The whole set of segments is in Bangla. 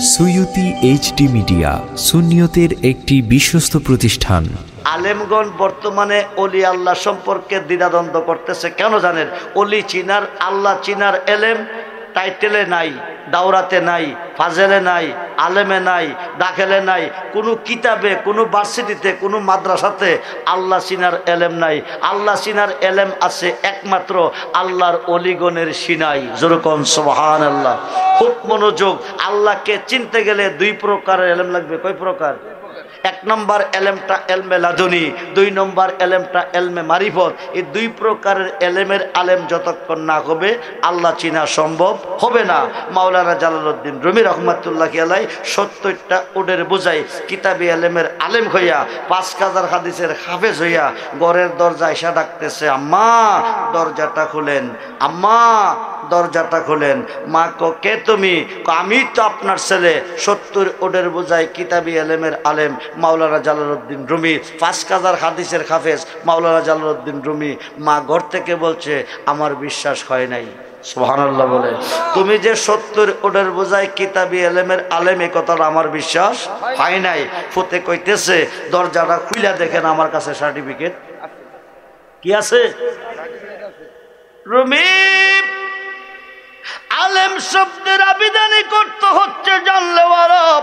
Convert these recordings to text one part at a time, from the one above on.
সুয়ুতি এইচডি মিডিয়া সুন্নিয়তের একটি বিশ্বস্ত প্রতিষ্ঠান। আলেমগণ বর্তমানে অলি আল্লাহ সম্পর্কে দ্বিধাদ্বন্দ্ব করতেছে। কেন জানেন? অলি চিনার, আল্লাহ চিনার এলেম টাইটেলে নাই, দাওরাতে নাই, ফাজেলে নাই, আলেমে নাই, দাখেলে নাই, কোনো কিতাবে, কোনো ভার্সিটিতে, কোনো মাদ্রাসাতে আল্লাহ চিনার এলেম নাই। আল্লাহ চিনার এলেম আছে একমাত্র আল্লাহর অলিগণের সিনাই। যেরকম সুবহানাল্লাহ। খুব মনোযোগ। আল্লাহকে চিনতে গেলে দুই প্রকারের এলেম লাগবে। কয় প্রকার? এক নম্বর এলেমটা এলমে লাদুনি, দুই নম্বর এলেমটা এলমে মারিফত। এই দুই প্রকারের এলেমের আলেম যতক্ষণ না হবে আল্লাহ চিনা সম্ভব হবে না। মাওলানা জালালউদ্দিন রুমি রহমাতুল্লাহি আলাইহি ৭০টা উডের বোঝাই কিতাবি এলেমের আলেম হইয়া ৫,০০০ হাদিসের হাফেজ হইয়া ঘরের দরজা এসে ডাকতেছে, আম্মা দরজাটা খুলেন, আম্মা দরজাটা খুলেন। মা কে তুমি? আমি তো আপনার ছেলে, ৭০ উডের বোঝাই কিতাবি এলেমের আলেম মাওলানা জালালউদ্দিন রুমি, ৫,০০০ হাদিসের হাফেজ মাওলানা জালালউদ্দিন রুমি। মা ঘর থেকে বলছে, আমার বিশ্বাস হয় নাই। সুবহানাল্লাহ বলে, তুমি যে ৭০ উডের বোঝাই কিতাবি এলেমের আলেম, এই কথাটা আমার বিশ্বাস হয় নাই। ফুতে কইতেছে, দরজাটা খুইলা দেখেন, আমার কাছে সার্টিফিকেট কি আছে। রুমি আলেম শব্দের আবিধানিক করতে হচ্ছে জানলে আরব,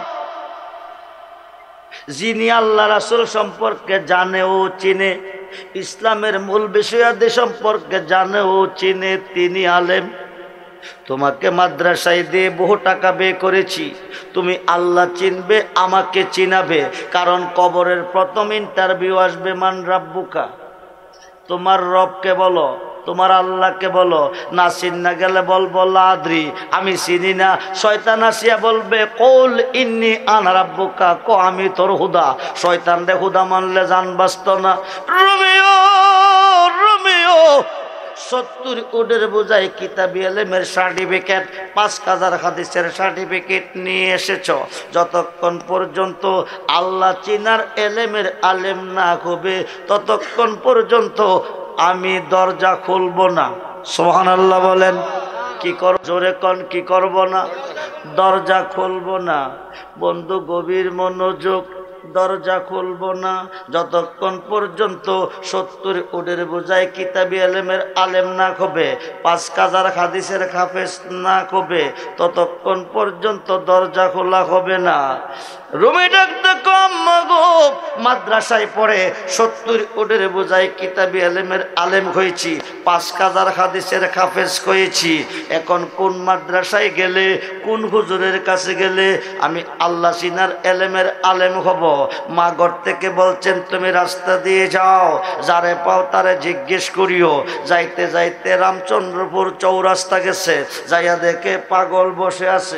যিনি আল্লাহ রাসূল সম্পর্কে জানে ও চিনে, ইসলামের মূল বিষয়াদি সম্পর্কে জানে ও চিনে, তিনি আলেম। তোমাকে মাদ্রাসায় দিয়ে বহু টাকা ব্যয় করেছি, তুমি আল্লাহ চিনবে, আমাকে চিনাবে। কারণ কবরের প্রথম ইন্টারভিউ আসবে, মান রাব্বুকা, তোমার রবকে বলো, তোমার আল্লাহকে বলো। না চিন্না গেলে বলবো লা আদরি, আমি চিনি না। শয়তান আসিয়া বলবে, কুল ইন্নী আনা রাব্বুকা, কো আমি তোর হুদা। শয়তান রে হুদা মানলে জান বাঁচত না। রোমিও রোমিও ৭০ উডের বোঝাই কিতাবি এলেমের সার্টিফিকেট, ৫,০০০ হাদিসের সার্টিফিকেট নিয়ে এসেছ। যতক্ষণ পর্যন্ত আল্লাহ চিনার এলেমের আলেম না হবে ততক্ষণ পর্যন্ত আমি দরজা খুলব না। সুবহানাল্লাহ বলেন। কি কর, জোরে কন, কি করব না? দরজা খুলব না। বন্ধু গভীর মনোযোগ, দরজা খুলব না যতক্ষণ পর্যন্ত ৭০ উডের বোঝাই কিতাবি এলেমের আলেম না হবে, ৫,০০০ হাদিসের হাফেজ না হবে, ততক্ষণ পর্যন্ত দরজা খোলা হবে না। রুমি ডাকতে কম মাগো, মাদ্রাসায় পড়ে ৭০ উডের বোঝাই কিতাবি এলেমের আলেম হয়েছি, ৫,০০০ হাদিসের হাফেজ হয়েছি। এখন কোন মাদ্রাসায় গেলে, কোন হুজুরের কাছে গেলে আমি আল্লাহ চিনার এলেমের আলেম হব? মা ঘর থেকে বলছেন, তুমি রাস্তা দিয়ে যাও, যারে পাও তারে জিজ্ঞেস করিও। যাইতে যাইতে রামচন্দ্রপুর চৌরাস্তা গেছে, যাইয়া দেখে পাগল বসে আছে।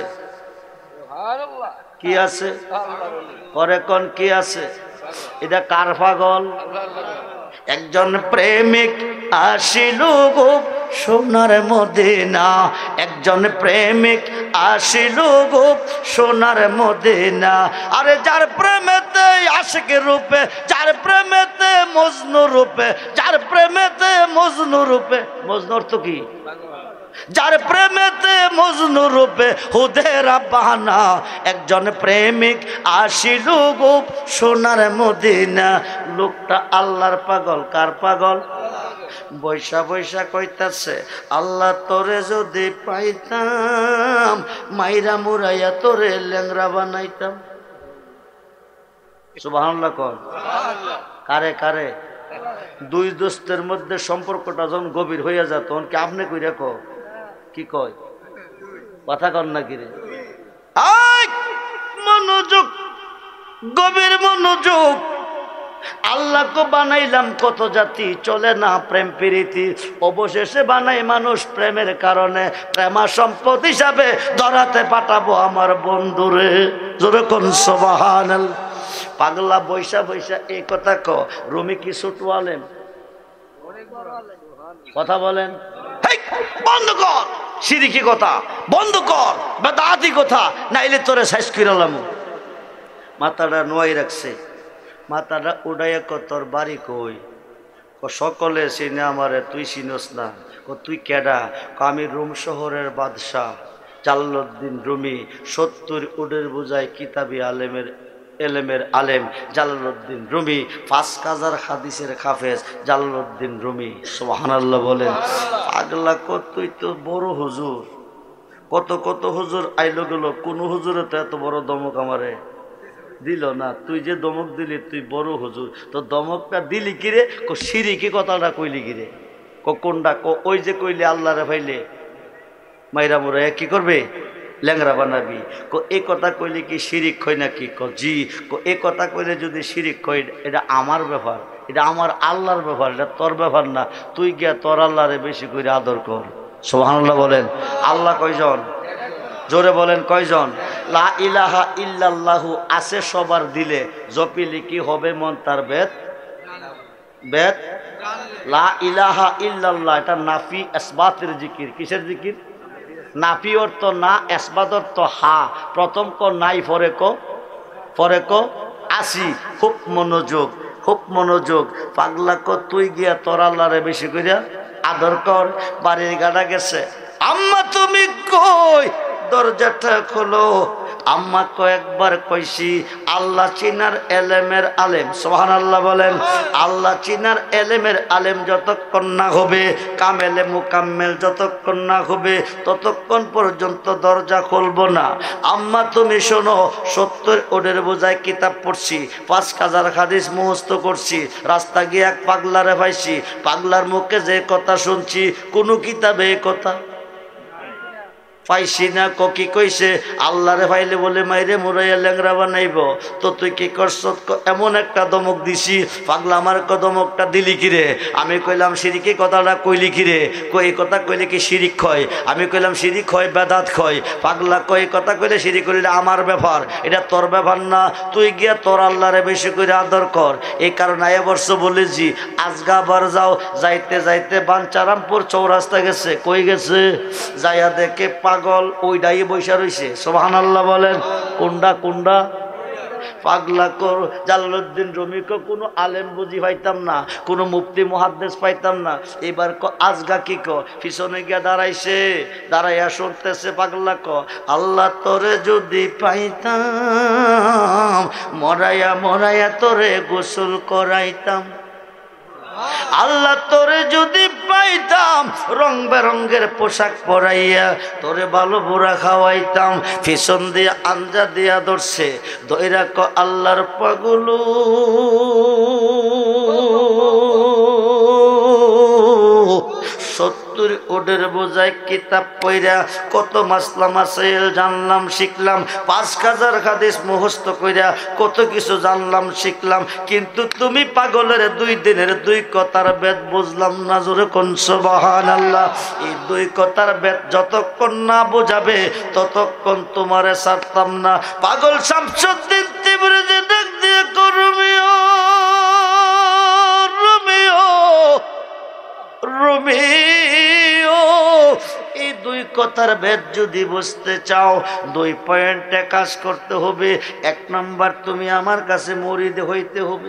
কি আছে? পরে কোন কি আছে? এটা কার পাগল? একজন প্রেমিক আসিল গো সোনার মদিনা, একজন প্রেমিক আসিল গো সোনার মদিনা। আরে যার প্রেমেতে আশিক রূপে, যার প্রেমেতে মজনু রূপে, যার প্রেমেতে মজনু রূপে, মজনু অর্থ কি? যার প্রেমেতে মজনু রূপে হুদে রাব্বানা, একজন প্রেমিক আসিল গো সোনার মদিনা। লোকটা আল্লাহর পাগল। কার পাগল? বৈশা বৈশা কইতাছে, আল্লাহ তোরে যদি পাইতাম, মাইরা মুরাইয়া তোরে ল্যাংরা বানাইতাম। সুবহানাল্লাহ কর। কারে কারে? দুই দোস্তের মধ্যে সম্পর্কটা যখন গভীর হইয়া যায় তখন কি আপনি কইরা কো? কি কয়? কথা কন না কিরে? মনোযোগ, গভীর মনোযোগ। আল্লাহকে বানাইলাম কত জাতি, চলে না প্রেম প্রীতি, অবশেষে বানাই মানুষ প্রেমের কারণে। প্রেমা সম্পদ হিসাবে ধরাতে পাঠাবো আমার বন্ধুরে। জোরে কোন সুবহানাল্লাহ। পাগলা বৈশা বৈশা এই কথা ক। রুমি কি ছোট আলেম? কথা বলেন। বন্ধ কর সিরিকি কথা, বন্ধ কর বেদাতি কথা, নাইলে তোরে সাইজ কইরালাম। মাথাটা নোয়াই রাখছে, মাথাটা উড়াইয়া ক, তোর বাড়ি কই? সকলে চিনে আমারে, তুই চিনস না? তুই কেডা? আমি রোম শহরের বাদশাহ, জালালউদ্দিন রুমি 70 উটের বোঝায় কিতাবি এলেমের আলেম জালালউদ্দিন রুমি, 5000 হাদিসের হাফেজ জালালউদ্দিন রুমি। সুবহানাল্লাহ বলেন। পাগলা তুই তো বড় হুজুর, কত কত হুজুর আইলো গেল, কোন হুজুরে তো এত বড় দমক আমারে দিল না। তুই যে দমক দিলি, তুই বড় হুজুর, তো দমকটা দিলি কিরে? শিরিকি কথাটা কইলি কিরে? কোনটা? ওই যে কইলে আল্লাহরে ভাইলে মাইরা মোরা কি করবে, ল্যাংরা বানাবি। এই কথা কইলে কি শিরিক হয় নাকি? জি। এই কথা কইলে যদি শিরিক হয়, এটা আমার ব্যাপার, এটা আমার আল্লাহর ব্যাপার, এটা তোর ব্যাপার না। তুই গিয়া তোর আল্লাহরে বেশি করে আদর কর। সুবহানাল্লাহ বলেন। আল্লাহ কয়জন? জোরে বলেন কয়জন? লা ইলাহা ইল্লাল্লাহু আছে সবার দিলে, জপিলে কি হবে মন তার বেদ বেদ। লা ইলাহা ইল্লাল্লাহ এটা নাফি ইসবাতের জিকির। কিসের জিকির? নাফি অর্থ না, ইসবাত অর্থ হা। প্রথম ক নাই, পরে ক আসি। খুব মনোযোগ, খুব মনোযোগ। পাগলা তুই গিয়া তোর আল্লাহরে বেশি করিয়া আদর কর। বাড়ির গাড়া গেছে, আম্মা তুমি কই? দরজাটা খোলো। আম্মা কয়েকবার কইছি আল্লাহ চিনার এলেমের আলেম। সুবহানাল্লাহ বলেন। আল্লাহ চিনার এলেমের আলেম যতক্ষণ না হবে, কামেলে মুকাম্মেল যতক্ষণ না হবে, ততক্ষণ পর্যন্ত দরজা খুলবো না। আম্মা তুমি শোনো, 70 ওডের বোঝায় কিতাব পড়ছি, 5000 হাদিস মুখস্থ করছি। রাস্তা গিয়ে এক পাগলারে পাইছি, পাগলার মুখে যে কথা শুনছি, কোনো কিতাবে এই কথা পাইছি না। কি কইছে? আল্লাহরে পাইলে বলে মাইরে মুরাইয়া ল্যাংরা বানাইব। তো তুই কি করছ? এমন একটা দমক দিছি। পাগলা আমার দমকটা দিলি কিরে? আমি কইলাম শিরিকি কথাটা কইলি কিরে? এই কথা কইলে কি শিরিক হয়? আমি কইলাম শিরিক হয়, বেদাত হয়। পাগলা এই কথা কইলে শিরিক কইলে আমার ব্যাপার, এটা তোর ব্যাপার না। তুই গিয়া তোর আল্লাহরে বেশি করে আদর কর। এই কারণে এবর্ষ বলেছি আজগা বার যাও, যাইতে যাইতে বাঞ্চারামপুর চৌরাস্তা গেছে। কই গেছে? যাইয়া দেখে পাগল ওইটাই বৈশা রয়েছে। সুবহানাল্লাহ বলেন। কোনটা? পাগলা কর জালালউদ্দিন রুমিকে কোনো আলেম বুঝি পাইতাম না, কোনো মুফতি মুহাদ্দিস পাইতাম না। এবার আজগা কি পিছনে গিয়া দাঁড়াইছে, দাঁড়াইয়া শুনতেছে। পাগলা আল্লাহ তোরে যদি পাইতাম, মরাইয়া মরাইয়া তোরে গোসল করাইতাম। আল্লাহ তোরে যদি পাইতাম, রং বেরঙ্গের পোশাক পরাইয়া তোরে ভালো বুড়া খাওয়াইতাম। পিছন দিয়ে আঞ্জা দিয়া ধরছে, দইরা আল্লাহর পাগলু, সত্তর ওডের বোঝায় কিতাব পইরা কত মাসলা মাসাইল জানলাম শিখলাম, 5000 হাদিস মুখস্থ কইরা কত কিছু জানলাম শিখলাম, কিন্তু তুমি পাগলের 2 দিনের 2 কথার বেদ বুঝলাম না। জোরে কোন সুবহানাল্লাহ। এই 2 কথার বেদ যতক্ষণ না বোঝাবে ততক্ষণ তোমারে ছাড়তাম না। পাগল শামসুদ্দিন তিবরিজি ডাক দিয়ে রুমিও রুমিও রুমিও, এই 2 কথার ভেদ যদি বুঝতে চাও 2 পয়েন্টে কাজ করতে হবে। 1 নাম্বার, তুমি আমার কাছে মুরিদ হইতে হবে।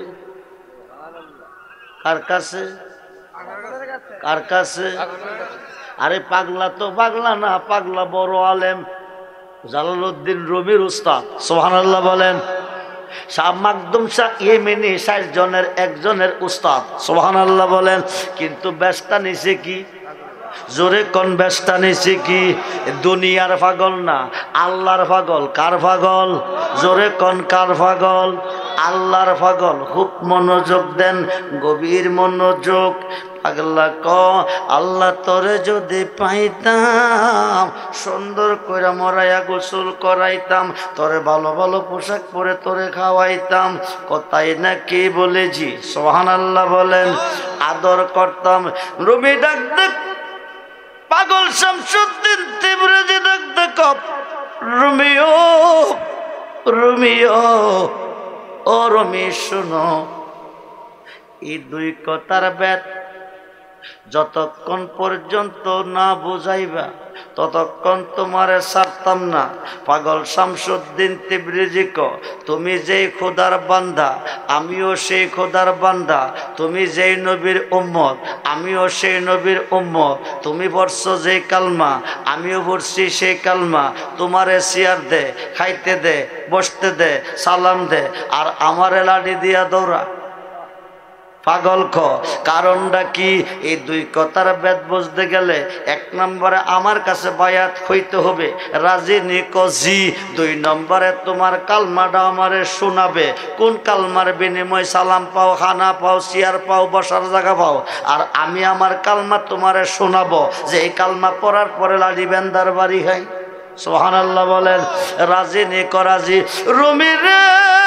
কার কাছে? কার কাছে? আরে পাগলা তো পাগলা না, পাগলা বড় আলেম জালালউদ্দিন রুমির উস্তাদ। সুবহানাল্লাহ বলেন। শাহ মাকদুম শাহ ইয়েমেনি 60 জনের একজনের উস্তাদ। সুবহানাল্লাহ বলেন। কিন্তু ব্যস্তা নিছে কি? জোরে কোন ব্যস্তা নিছে কি? দুনিয়ার পাগল না, আল্লাহর পাগল। কার পাগল? জোরে কোন কার পাগল? আল্লাহর পাগল। খুব মনোযোগ দেন, গভীর মনোযোগ। পাগলা আল্লাহ তোরে যদি পাইতাম, সুন্দর করে মরাইয়া গোসল করাইতাম, তোরে ভালো ভালো পোশাক পরে তোরে খাওয়াইতাম। কথাই না কি বলেছি? সুবহানাল্লাহ বলেন। আদর করতাম। রুমি ডাক দেখ, পাগল শামসুদ্দিন তিবরিজি ডাক দেখ, রুমিও রুমিও, ও রুমি শোনো, এই 2 কথার বেদ যতক্ষণ পর্যন্ত না বুঝাইবা ততক্ষণ তোমারে ছাড়তাম না। পাগল শামসুদ্দিন তিবরিজি কো, তুমি যেই খোদার বান্দা আমিও সেই খোদার বান্দা, তুমি যেই নবীর উম্মত আমিও সেই নবীর উম্মত, তুমি পড়ছো যেই কালমা আমিও পড়ছি সেই কালমা, তোমারে চেয়ার দে, খাইতে দে, বসতে দে, সালাম দে, আর আমারে লাঠি দিয়া দৌড়া। পাগল খ কারণটা কি? এই দুই কথার বেদ বুঝতে গেলে এক নম্বরে আমার কাছে বায়াত হইতে হবে, রাজি নিকো জি। দুই নম্বরে তোমার কালমাটা আমারে শোনাবে। কোন কালমার বিনিময় সালাম পাও, খানা পাও, চেয়ার পাও, বসার জায়গা পাও। আর আমি আমার কালমা তোমারে শোনাবো, যে এই কালমা পড়ার পরে লাড়ি বেন্দার বাড়ি হয়। সুবহানাল্লাহ বলেন। রাজি নিকো রাজি। রুমি রে,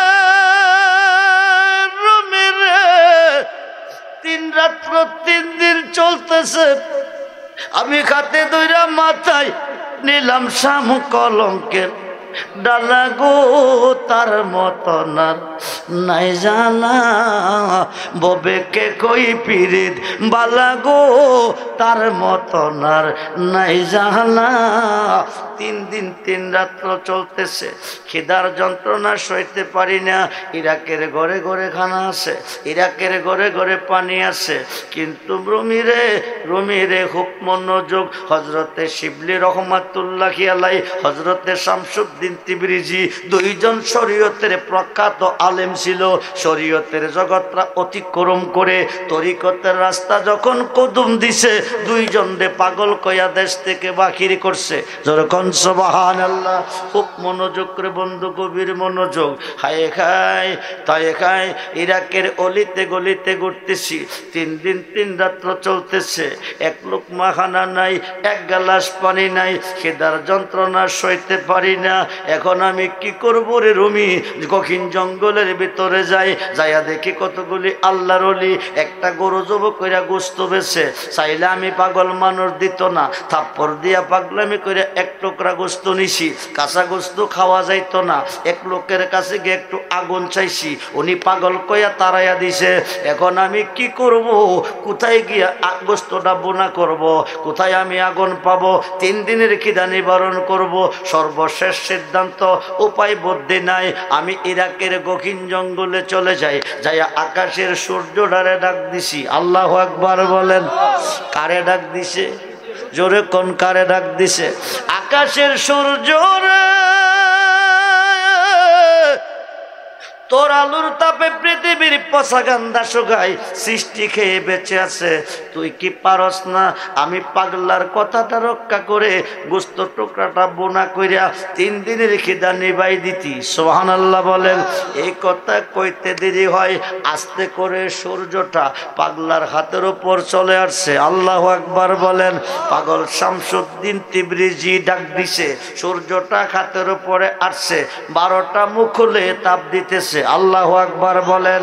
তিন রাত্র 3 দিন চলতেছে, আমি খাতে দইরা মাথায় নিলাম শাম কলঙ্কের ডালা গো, তার মতন আর নাই জানা, ববেকে কই পিরিত বালা গো, তার মতন আর নাই জানা। 3 দিন 3 রাত্র চলতেছে, খিদার যন্ত্রণা সইতে পারি না। ইরাকের ঘরে ঘরে খানা আছে, ইরাকের ঘরে ঘরে পানি আছে, কিন্তু রুমিরে খুব মনোযোগ। হজরতে শিবলি রহমাতুল্লাহ আলাই, হজরতে শামসুদ্দিন তিবরিজি, দুইজন শরীয়তের প্রখ্যাত আলেম ছিল। শরীয়তের জগৎটা অতিক্রম করে তরিকতের রাস্তা যখন কদম দিছে, দুইজনরে পাগল কয়া দেশ থেকে বাহির করছে। যখন সুবহানাল্লাহ, খুব মনোযোগ করে বন্ধু, গভীর মনোযোগ। হায় খায় তাই খায়, ইরাকের অলিতে গলিতে ঘুরতেছি, 3 দিন 3 রাত্র চলতেছে, এক লোকমা খানা নাই, এক গ্লাস পানি নাই, খিদার যন্ত্রণা সইতে পারি না। এখন আমি কি করব রে রুমি? গহীন জঙ্গলের ভিতরে যাইয়া দেখি কতগুলি আল্লাহর ওলি একটা গরু জব কইরা গোস্ত বেছে। চাইলে আমি পাগল মানুষ দিত না, থাপ্পড় দিয়া পাগলামি করে এক টুকরা গোস্ত নিছি। কাঁচা গোস্ত খাওয়া যাইতো না, এক লোকের কাছে গিয়ে একটু আগুন চাইছি, উনি পাগল কইয়া তাড়াইয়া দিছে। এখন আমি কি করব? কোথায় গিয়া গোস্তটা বোনা করব? কোথায় আমি আগুন পাবো? 3 দিনের খিদা নিবারণ করব? সর্বশেষ সিদ্ধান্ত, উপায় বুদ্ধি নাই, আমি ইরাকের গহীন জঙ্গলে চলে যাইয়া আকাশের সূর্যটারে ডাক দিছি। আল্লাহু আকবার বলেন। কারে ডাক দিছে? জোরে কোন কারে ডাক দিছে? আকাশের সূর্য রে, তোর আলুর তাপে পৃথিবীর পচা গান্দা শুকায়, সৃষ্টি খেয়ে বেঁচে আছে, তুই কি পারস না আমি পাগলার কথাটা রক্ষা করে গোস্ত টুকরাটা বোনা কইরা 3 দিনের খিদা নিবাই দিতি? সুবহানাল্লাহ বলেন। এই কথা কইতে দেরি হয়, আস্তে করে সূর্যটা পাগলার হাতের উপর চলে আসছে। আল্লাহু আকবার বলেন। পাগল শামসুদ্দিন তিবরিজি ডাক দিছে, সূর্যটা হাতের উপরে আসছে, 12টা মুখ খুলে তাপ দিতেছে। আল্লাহু আকবার বলেন।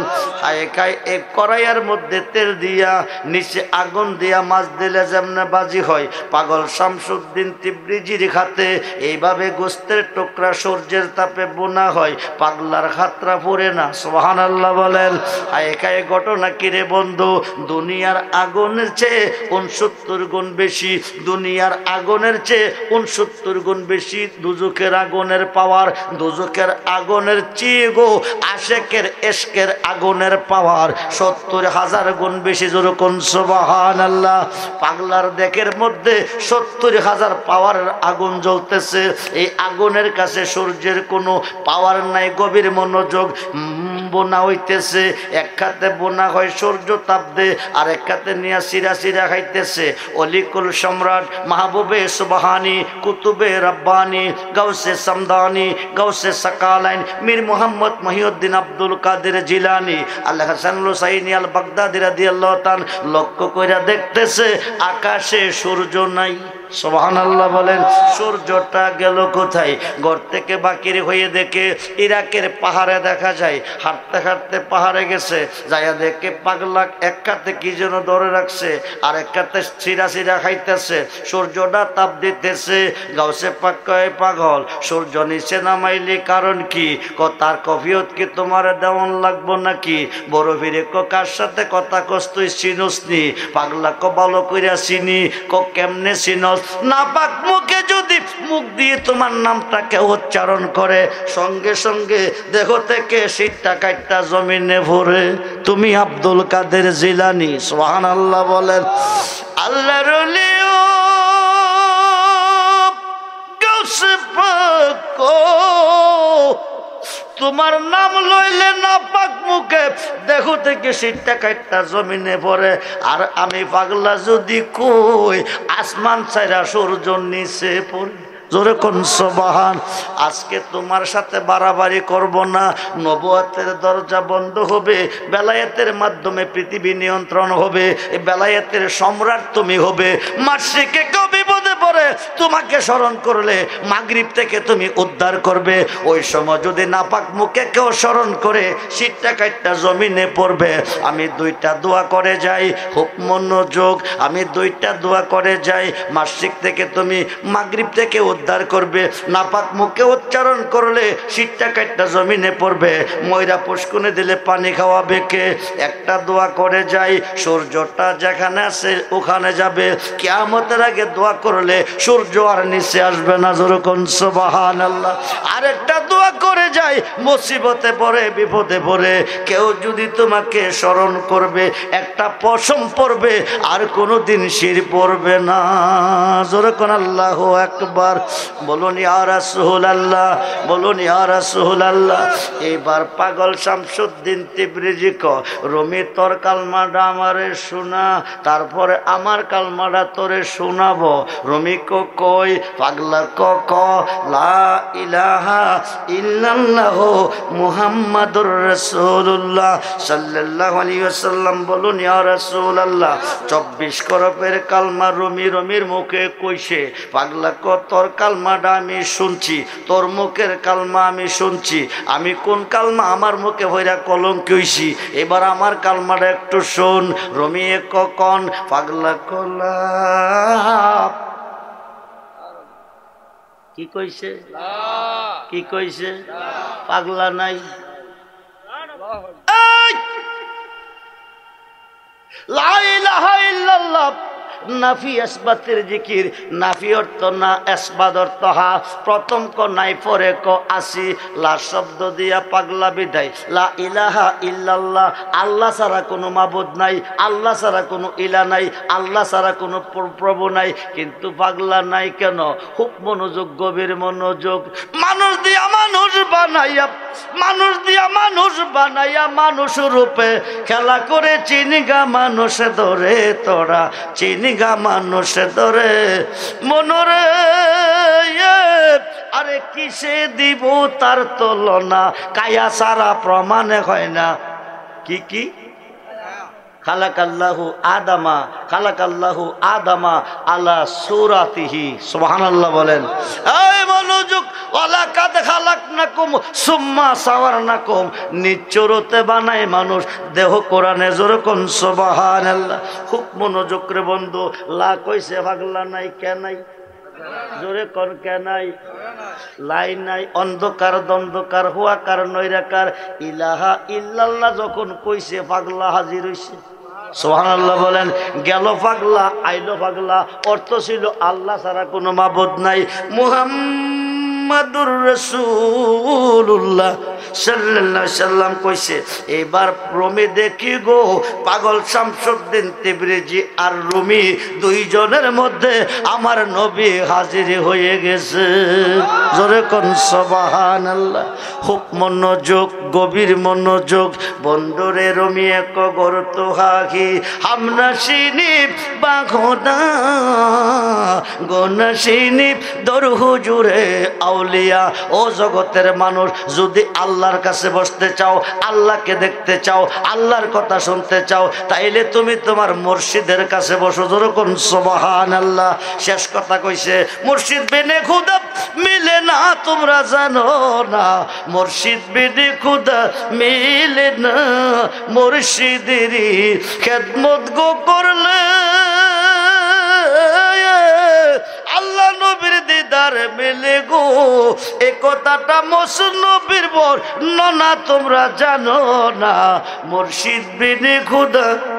এক কড়াইয়ের মধ্যে তেল দিয়া, নিচে আগুন দিয়া মাছ দিলে যেমন বাজি হয়, পাগল শামসুদ্দিন তিবরিজির হাতে এইভাবে গোস্তের টুকরা সূর্যের তাপে বোনা হয়, পাগলার হাতরা পড়ে না। সুবহানাল্লাহ বলেন। একাই ঘটনা কিরে বন্ধু? দুনিয়ার আগুনের চেয়ে 69 গুণ বেশি, দুনিয়ার আগুনের চেয়ে 69 গুণ বেশি দুজকের আগুনের পাওয়ার। দুজকের আগুনের চেয়ে গো আশেকের এশকের আগুনের পাওয়ার 70,000 গুণ বেশি। যেরকম সুবহানাল্লাহ। পাগলার দেখের মধ্যে 70,000 পাওয়ারের আগুন জ্বলতেছে। এই আগুনের কাছে সূর্যের কোনো পাওয়ার নাই। গভীর মনোযোগ। বোনা হইতেছে, এক খাতে বোনা হয় সূর্য তাপ দে, আর এক খাতে নিয়ে সিরা সিরা খাইতেছে। অলিকুল সম্রাট, মাহবুবে সুবহানি, কুতুবে রব্বানি, গাউসে সামদানি, গাউসে সাকালাইন, মীর মুহাম্মদ মহিউদ্দিন আব্দুল কাদের জিলানি, আল হাসানুল হুসাইনি আল বাগদাদি রাদিয়াল্লাহু তাআলা লক্ষ্য কইরা দেখতেছে আকাশে সূর্য নাই। সুবহানাল্লাহ বলেন। সূর্যটা গেল কোথায়? ঘর থেকে বাকির হয়ে দেখে ইরাকের পাহাড়ে দেখা যায়। হাঁটতে হাঁটতে পাহাড়ে গেছে, যাইয়া দেখে পাগলা এক কাতে কি যেন ধরে রাখছে, আর এক কাতে চিরা চিরা খাইতেছে। সূর্যটা তাপ দিতেছে। গাউসে পাক কয়, পাগল সূর্য নিচে নামাইলি কারণ কি? তার কফিয়ত কি তোমার দেওয়ান লাগবো নাকি? বড় ফিরে কার সাথে কথা কস তুই চিনস নি? পাগলা ভালো কইরা চিনি। কেমনে চিনস? নস, নাপাক মুখে যদি মুখ দিয়ে তোমার নামটাকে উচ্চারণ করে সঙ্গে সঙ্গে দেহ থেকে সিটটা কাটটা জমিনে ভরে। তুমি আব্দুল কাদের জিলানী, সুবহানাল্লাহ বলেন। আল্লাহর ওলি ও গাউসে পাক, তোমার নাম লইলে নাপাক মুখে দেহ থেকে সিটটা কাটটা জমিনে পড়ে। আর আমি পাগলা যদি কই আসমান ছাইরা সূর্য নিচে পড়ে। জোরে কোন সুবহান। আজকে তোমার সাথে বাড়াবাড়ি করব না, নবুয়তের দরজা বন্ধ হবে, বেলায়েতের মাধ্যমে পৃথিবী নিয়ন্ত্রণ হবে, এই বেলায়েতের সম্রাট তুমি হবে। মাশরিকে কেউ বিপদে পড়ে তোমাকে স্মরণ করলে মাগরিব থেকে তুমি উদ্ধার করবে। ওই সময় যদি নাপাক মুখে কেউ স্মরণ করে সিটটা কাটটা জমিনে পড়বে। আমি দুইটা দোয়া করে যাই, খুব মনোযোগ, আমি দুইটা দোয়া করে যাই। মাশরিক থেকে তুমি মাগরিব থেকে উদ্ধার করবে, নাপাক মুখে উচ্চারণ করলে সিটটা কাটটা জমিনে পড়বে। ময়রা পুষ্কুনে দিলে পানি খাওয়াবে কে? একটা দোয়া করে যাই, সূর্যটা যেখানে আছে ওখানে যাবে। কিয়ামতের আগে দোয়া করলে সূর্য আর নিচে আসবে না। যেরকম সুবহানাল্লাহ। আরেকটা দোয়া করে যাই, মুসিবতে পড়ে বিপদে পড়ে কেউ যদি তোমাকে স্মরণ করবে একটা পশম পড়বে আর কোনোদিন শির পড়বে না। যেরকম আল্লাহু আকবার। বলুন ইয়া রাসূলুল্লাহ, বলুন ইয়া রাসূলুল্লাহ। এবার পাগল শামসুদ্দিন তিবরিজি ক, রমি তোর কালমাটা আমারে শোনা, তারপরে আমার কালমাটা তোরে শোনাবো। রমি কই, পাগলা ক লা ইলাহা ইল্লাল্লাহ মুহাম্মাদুর রাসূলুল্লাহ সাল্লাল্লাহু আলাইহি ওয়াসাল্লাম। বলুন ইয়া রাসূলুল্লাহ। 24 করপের কালমা রমির মুখে কইছে। পাগলা ক তোর কালমাটা আমি শুনছি, তোর মুখের কালমা আমি শুনছি। আমি কোন কালমা আমার মুখে হইরা কলঙ্ক হইছি, এবার আমার কালমাটা একটু শোন। রমিয়ে কন, পাগলা কলা কি কইছে? কি কইছে? পাগলা নাই। লা ইলাহা ইল্লাল্লাহ নাফি আসবাতের জিকির। নাফি অর্থ না, আসবাদ অর্থ হা। প্রথম ক নাই, পরে ক আসি। লা শব্দ দিয়া পাগলা বিদায়। লা ইলাহা ইল্লাল্লাহ, আল্লাহ ছাড়া কোনো মাবুদ নাই, আল্লাহ ছাড়া কোনো ইলা নাই, আল্লাহ ছাড়া কোনো প্রভু নাই। কিন্তু পাগলা নাই কেন? খুব মনোযোগ, গভীর মনোযোগ। মানুষ দিয়া মানুষ বানাইয়া, মানুষ দিয়া মানুষ বানাইয়া মানুষ রূপে খেলা করে চিনিগা মানুষে ধরে তোরা, চিনিগা মানুষে ধরে মনরে। আরে কিসে দিব তার তুলনা, কায়া সারা প্রমাণে হয় না। কি কি? খালাকাল্লাহু আদামা, খালাকাল্লাহু আদামা আলা সূরাতিহি। সুবহানাল্লাহ বলেন। এই মনোযোগ। ওয়ালাকাদ খালাকনাকুম সুম্মা সাওয়ারনাকুম, নিচরতে বানায় মানুষ দেহ কোরআনে। যেরকম সুবহানাল্লাহ। খুব মনোযোগ রে বন্ধু। লা কইছে পাগলা নাই, কে নাই? জোরে কর, কে নাই? লাই নাই। অন্ধকার দ্বন্দ্বকার হুয়াকার নৈরাকার। ইলাহা ইল্লাল্লাহ যখন কইছে পাগলা হাজির হইছে। সুবহানাল্লাহ বলেন। গেল পাগলা, আইলো পাগলা। অর্থ ছিল আল্লাহ ছাড়া কোনো মাবুদ নাই। মুহাম্মাদুর রাসূলুল্লাহ সাল্লাল্লাহু আলাইহি সাল্লাম কইছে। এবার রমি দেখি গো, পাগল শামসুদ্দিন তিবরিজি আর রুমি দুইজনের মধ্যে আমার নবী হাজির হয়ে গেছে। জোরে কোন সুবহানাল্লাহ। খুব মনোযোগ, গভীর মনোযোগ। বন্ধুরে রমি এক গরত হাকি হামনাসিনি বাখোদা গনাসিনি দর হুজুরে আউলিয়া। ও জগতের মানুষ, যদি আল্লাহর কাছে বসতে চাও, আল্লাহকে দেখতে চাও, আল্লাহর কথা শুনতে চাও, তাইলে তুমি তোমার মুর্শিদের কাছে বসো। যেরকম সুবহানাল্লাহ। শেষ কথা কইছে, মুর্শিদ বিনে খুদা মিলে না, তোমরা জানো না। মুর্শিদ বিনে খুদা মিলে না, মুর্শিদেরই খেদমত গো করলে আল্লাহ নবীর দিদার মেলে গো। এ কথাটা মসুর নবীর বর্ণনা তোমরা জানো না। মুর্শিদ বিনে খুদা